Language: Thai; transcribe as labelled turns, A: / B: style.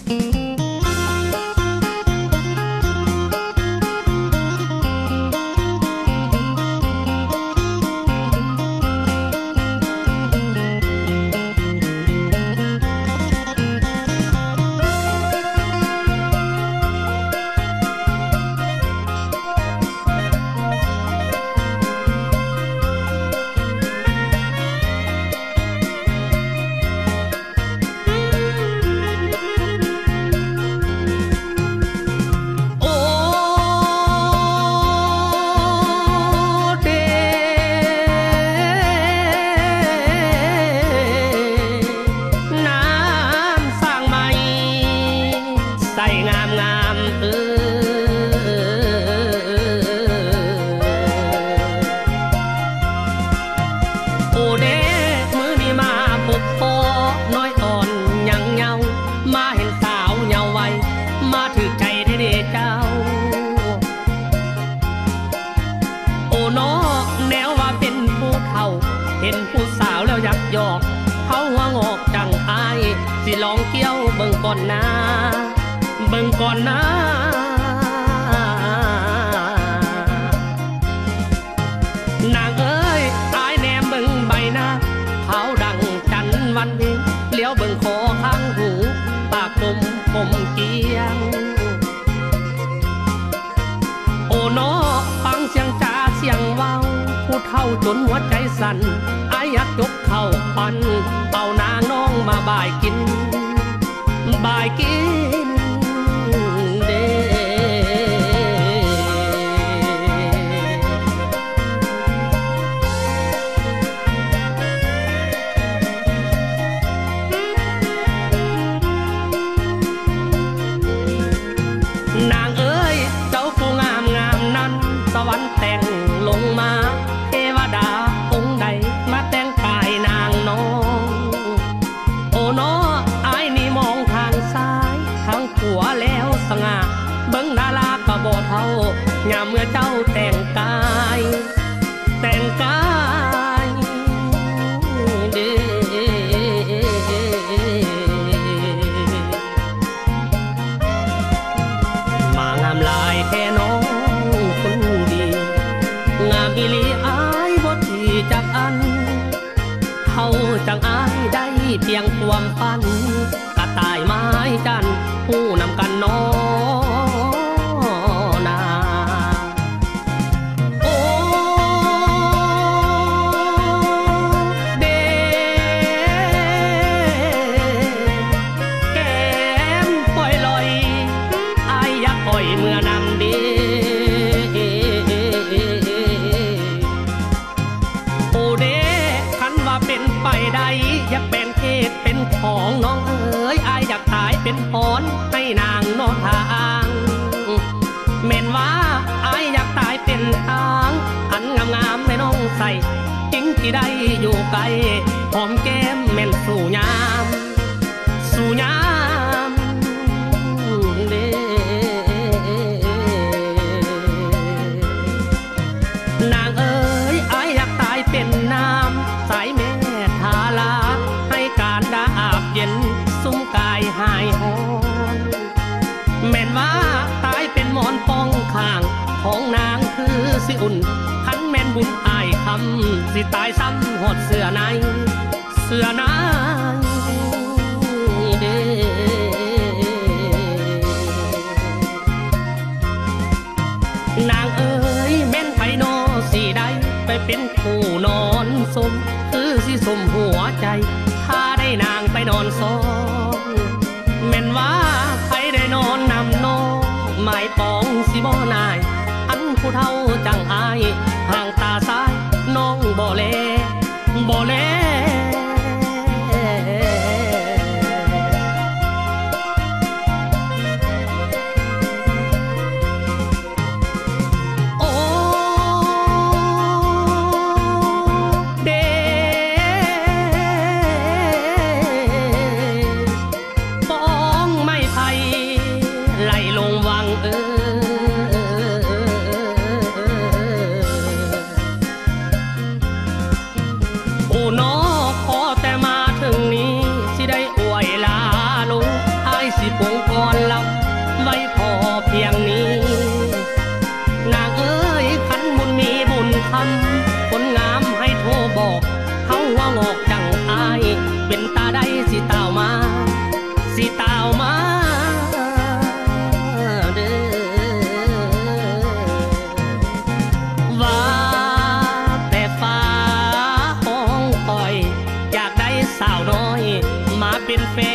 A: เห็นผู้สาวแล้วยักยอกเขาหัวงอกจังอายสิลองเกี่ยวเบิ่งก่อนนะเบิ่งก่อนนะนางเอ้ยอายแนมเบิ่งใบหน้าขาวดังจันวันเพ็ญเลี้ยวเบิ่งคอข้างหูปากกลมกลมเกียงโอ้น้อฟังเสียงจ่าเสียงเว้าผู้เฒ่าจนหัวใจสั่นอายอยากยกเข้าปันเป่านางน้องมาบ่ายกินบ่ายกินเด้นางเอ้ยเจ้าผู้งามงามนั้นสวรรค์แต่งลงมาเทวดาองค์ใดมาแต่งกายนางน้องโอ้น้ออายนี่มองทางซ้ายทางขวาแล้วสง่าเบิ่งดารากะบ่เท่ายามเมื่อเจ้าแต่งกายแต่งกายเด้มางามลายแท้น้องคนดีงามอีหลีอายบ่ที่จักอันเท่าจังอายได้เพียงความฝันกระต่ายไม้จันผู้นำกันน้อนาโอ้เดแก้มปล่อยลอยอายอยากปล่อยเมื่อนำดีโอ้เดคันว่าเป็นไปได้อยากแบ่งเพศเป็นของน้องเอ๋ยอายอยากตายเป็นพรให้นางนอนทางแม่นว่าอายอยากตายเป็นทางอันงามๆให้น้องใส่จริงที่ได้อยู่ไกลหอมแก้มแม่นสู่ยามสู่ยามเด้นางเอ๋ยอายอยากตายเป็นน้ำสายแม่ทาลาให้การดาอาบเย็นซุ้มกายหายหอนแม่นว่าตายเป็นหมอนป้องข้างของนางคือสิอุ่นคันแม่นบุญอายคำสิตายซ้ำหดเสื้อในเสื้อในเด้นางเอ๋ยแม่นไผนอสิได้ไปเป็นผู้นอนสมคือสิสมหัวใจถ้าได้นางไปนอนซ้อนแม่นว่าใครได้นอนนำน้องหมายปองสิบ่นายอันผู้เฒ่าจังอายห่างตาซ้ายน้องบ่แลบ่แลโอ้น้อเป็นแฟ